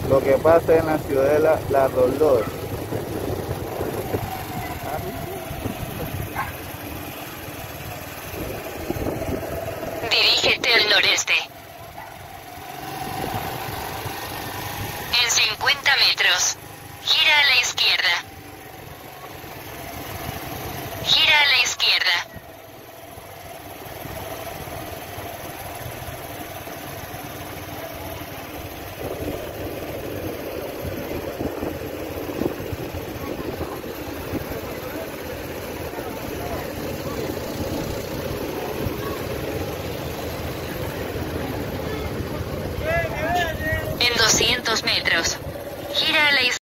lo que pasa en la ciudadela La Roldos. Dirígete al noreste. En 50 metros, gira a la izquierda. Gira a la izquierda. En 200 metros, gira a la izquierda.